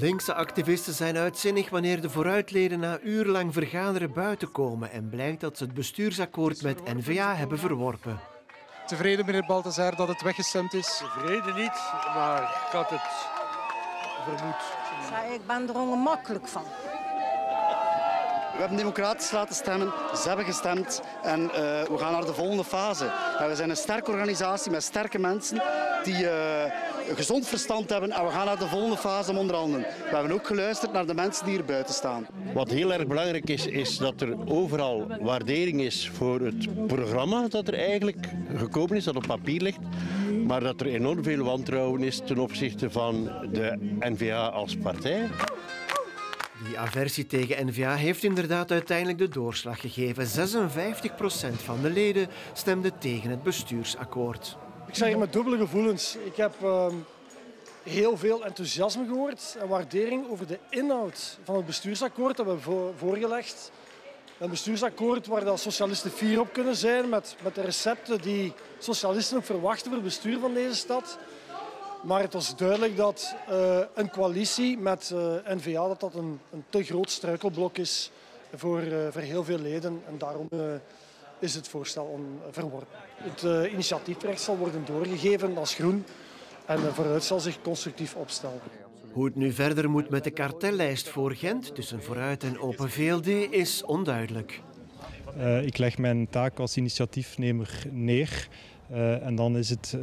Linkse activisten zijn uitzinnig wanneer de vooruitleden na urenlang vergaderen buiten komen en blijkt dat ze het bestuursakkoord met N-VA hebben verworpen. Tevreden, meneer Balthazar, dat het weggestemd is? Tevreden niet, maar ik had het vermoed. Ik ben er ongemakkelijk van. We hebben democratisch laten stemmen, ze hebben gestemd en we gaan naar de volgende fase. En we zijn een sterke organisatie met sterke mensen die een gezond verstand hebben en we gaan naar de volgende fase onderhandelen. We hebben ook geluisterd naar de mensen die hier buiten staan. Wat heel erg belangrijk is dat er overal waardering is voor het programma dat er eigenlijk gekomen is, dat op papier ligt. Maar dat er enorm veel wantrouwen is ten opzichte van de N-VA als partij. Die aversie tegen N-VA heeft inderdaad uiteindelijk de doorslag gegeven. 56% van de leden stemde tegen het bestuursakkoord. Ik sta hier met dubbele gevoelens. Ik heb heel veel enthousiasme gehoord en waardering over de inhoud van het bestuursakkoord dat we hebben voorgelegd. Een bestuursakkoord waar de socialisten fier op kunnen zijn met de recepten die socialisten ook verwachten voor het bestuur van deze stad. Maar het was duidelijk dat een coalitie met N-VA dat een te groot struikelblok is voor heel veel leden. En daarom is het voorstel verworpen. Het initiatiefrecht zal worden doorgegeven als groen en vooruit zal zich constructief opstellen. Hoe het nu verder moet met de kartellijst voor Gent tussen Vooruit en Open VLD is onduidelijk. Ik leg mijn taak als initiatiefnemer neer en dan is het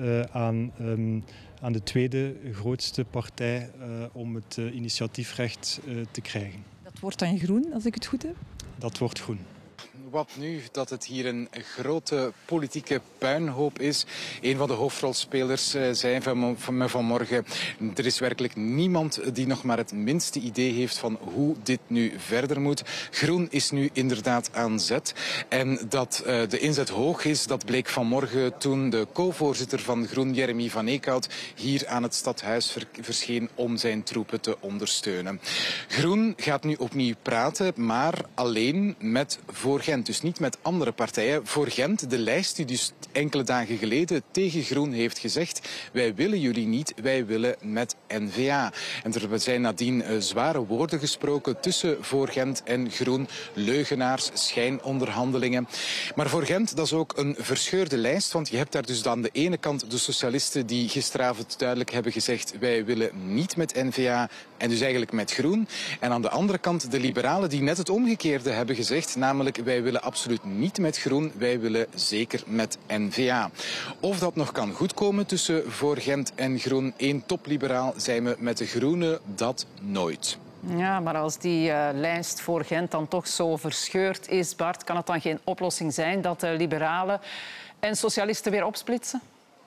aan de tweede grootste partij om het initiatiefrecht te krijgen. Dat wordt dan groen, als ik het goed heb? Dat wordt groen. Wat nu dat het hier een grote politieke puinhoop is. Een van de hoofdrolspelers zei me vanmorgen: er is werkelijk niemand die nog maar het minste idee heeft van hoe dit nu verder moet. Groen is nu inderdaad aan zet. En dat de inzet hoog is, dat bleek vanmorgen toen de co-voorzitter van Groen, Jeremy van Eekhout, hier aan het stadhuis verscheen om zijn troepen te ondersteunen. Groen gaat nu opnieuw praten, maar alleen met Voor Gent. Dus niet met andere partijen. Voor Gent, de lijst die dus enkele dagen geleden tegen Groen heeft gezegd: wij willen jullie niet, wij willen met N-VA. En er zijn nadien zware woorden gesproken tussen Voor Gent en Groen. Leugenaars, schijnonderhandelingen. Maar Voor Gent, dat is ook een verscheurde lijst, want je hebt daar dus aan de ene kant de socialisten die gisteravond duidelijk hebben gezegd: wij willen niet met N-VA en dus eigenlijk met Groen. En aan de andere kant de liberalen die net het omgekeerde hebben gezegd, namelijk: wij willen absoluut niet met Groen, wij willen zeker met N-VA. Of dat nog kan goedkomen tussen Voor Gent en Groen, één topliberaal zei me: met de Groenen dat nooit. Ja, maar als die lijst voor Gent dan toch zo verscheurd is, Bart, kan het dan geen oplossing zijn dat de liberalen en socialisten weer opsplitsen?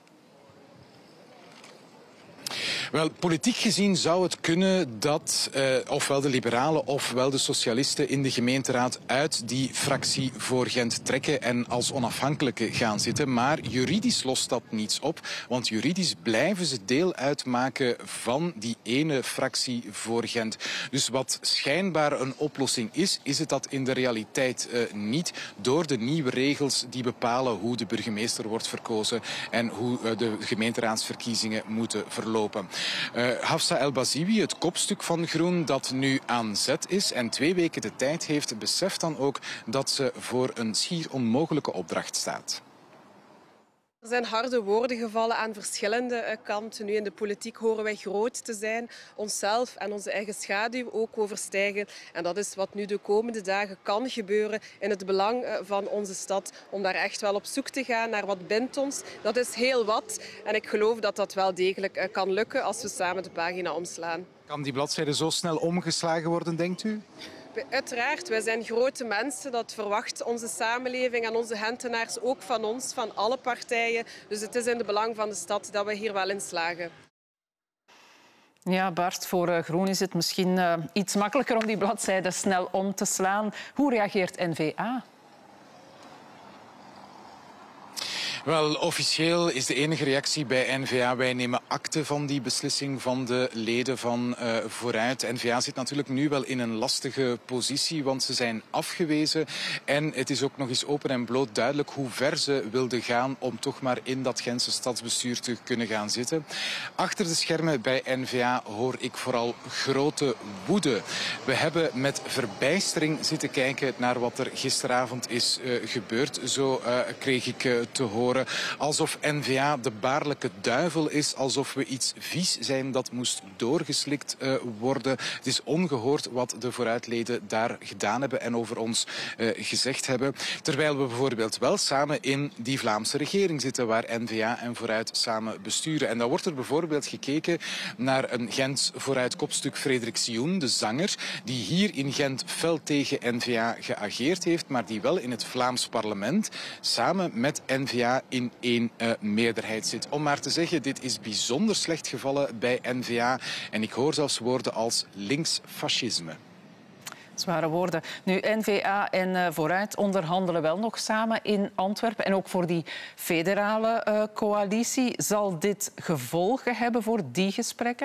Wel, politiek gezien zou het kunnen dat ofwel de liberalen ofwel de socialisten in de gemeenteraad uit die fractie Voor Gent trekken en als onafhankelijke gaan zitten. Maar juridisch lost dat niets op, want juridisch blijven ze deel uitmaken van die ene fractie Voor Gent. Dus wat schijnbaar een oplossing is het dat in de realiteit niet, door de nieuwe regels die bepalen hoe de burgemeester wordt verkozen en hoe de gemeenteraadsverkiezingen moeten verlopen. Hafsa El Baziwi, het kopstuk van Groen dat nu aan zet is en 2 weken de tijd heeft, beseft dan ook dat ze voor een schier onmogelijke opdracht staat. Er zijn harde woorden gevallen aan verschillende kanten. Nu in de politiek horen wij groot te zijn, onszelf en onze eigen schaduw ook overstijgen. En dat is wat nu de komende dagen kan gebeuren in het belang van onze stad. Om daar echt wel op zoek te gaan naar wat bindt ons. Dat is heel wat. En ik geloof dat dat wel degelijk kan lukken als we samen de pagina omslaan. Kan die bladzijde zo snel omgeslagen worden, denkt u? Uiteraard, wij zijn grote mensen. Dat verwacht onze samenleving en onze Gentenaars ook van ons, van alle partijen. Dus het is in het belang van de stad dat we hier wel in slagen. Ja, Bart, voor Groen is het misschien iets makkelijker om die bladzijde snel om te slaan. Hoe reageert N-VA? Wel, officieel is de enige reactie bij N-VA: wij nemen akte van die beslissing van de leden van Vooruit. N-VA zit natuurlijk nu wel in een lastige positie, want ze zijn afgewezen. En het is ook nog eens open en bloot duidelijk hoe ver ze wilden gaan om toch maar in dat Gentse stadsbestuur te kunnen gaan zitten. Achter de schermen bij N-VA hoor ik vooral grote woede. We hebben met verbijstering zitten kijken naar wat er gisteravond is gebeurd. Zo kreeg ik te horen. Alsof N-VA de baarlijke duivel is. Alsof we iets vies zijn dat moest doorgeslikt worden. Het is ongehoord wat de Vooruitleden daar gedaan hebben en over ons gezegd hebben. Terwijl we bijvoorbeeld wel samen in die Vlaamse regering zitten, waar N-VA en Vooruit samen besturen. En dan wordt er bijvoorbeeld gekeken naar een Gents Vooruit-kopstuk, Frederik Sioen, de zanger, die hier in Gent fel tegen N-VA geageerd heeft, maar die wel in het Vlaams parlement samen met N-VA in één meerderheid zit. Om maar te zeggen, dit is bijzonder slecht gevallen bij N-VA. En ik hoor zelfs woorden als linksfascisme. Zware woorden. Nu, N-VA en Vooruit onderhandelen wel nog samen in Antwerpen. En ook voor die federale coalitie. Zal dit gevolgen hebben voor die gesprekken?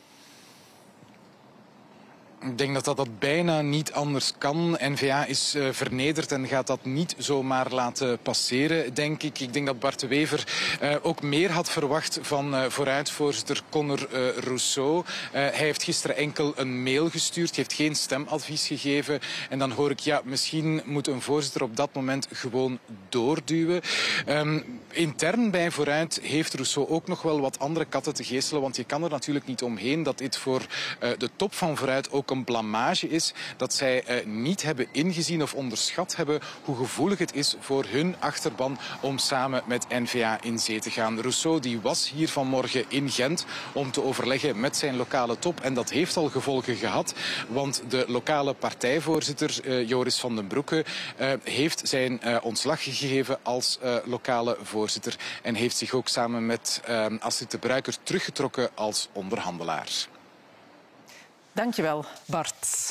Ik denk dat dat bijna niet anders kan. N-VA is vernederd en gaat dat niet zomaar laten passeren, denk ik. Ik denk dat Bart de Wever ook meer had verwacht van Vooruitvoorzitter Conor Rousseau. Hij heeft gisteren enkel een mail gestuurd, hij heeft geen stemadvies gegeven. En dan hoor ik, ja, misschien moet een voorzitter op dat moment gewoon doorduwen. Intern bij Vooruit heeft Rousseau ook nog wel wat andere katten te geestelen, want je kan er natuurlijk niet omheen dat dit voor de top van Vooruit ook een blamage is, dat zij niet hebben ingezien of onderschat hebben hoe gevoelig het is voor hun achterban om samen met N-VA in zee te gaan. Rousseau die was hier vanmorgen in Gent om te overleggen met zijn lokale top en dat heeft al gevolgen gehad, want de lokale partijvoorzitter Joris van den Broeke heeft zijn ontslag gegeven als lokale voorzitter en heeft zich ook samen met Astrid de Bruycker teruggetrokken als onderhandelaar. Dankjewel, Bart.